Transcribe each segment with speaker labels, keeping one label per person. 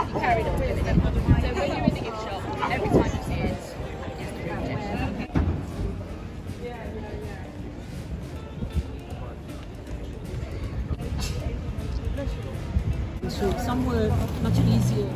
Speaker 1: you carry them with them. So when you're in the gift shop, every time you see it, it's the project.
Speaker 2: So some were much easier.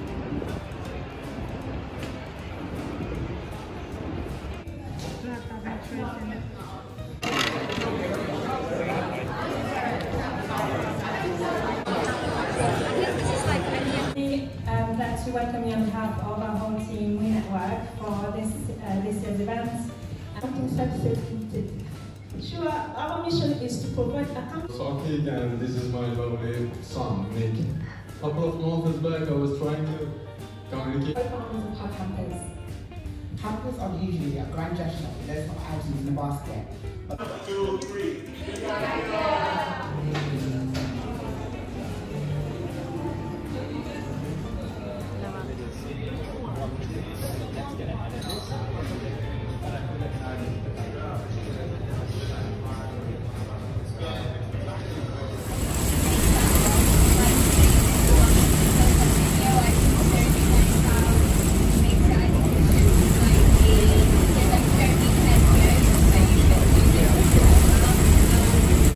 Speaker 3: To welcome you on behalf of our whole team, WeNetwork, for this year's event.
Speaker 4: Something successful. Sure, our mission is to provide a
Speaker 5: Saki, and this is my lovely son, Nick. A couple of months back, I was trying to communicate.
Speaker 6: Hampers are usually a grand gesture, let's put items in the basket.